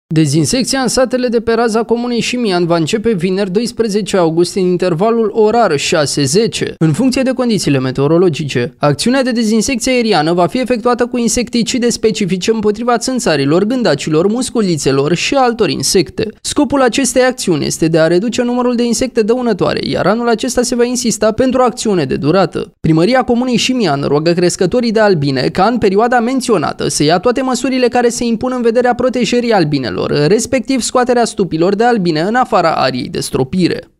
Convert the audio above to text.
Dezinsecția în satele de pe raza comunei Șimian va începe vineri 12 august în intervalul orar 6-10, în funcție de condițiile meteorologice. Acțiunea de dezinsecție aeriană va fi efectuată cu insecticide specifice împotriva țânțarilor, gândacilor, musculițelor și altor insecte. Scopul acestei acțiuni este de a reduce numărul de insecte dăunătoare, iar anul acesta se va insista pentru o acțiune de durată. Primăria comunei Șimian roagă crescătorii de albine ca în perioada menționată să ia toate măsurile care se impun în vederea protejării albinelor, respectiv scoaterea stupilor de albine în afara ariei de stropire.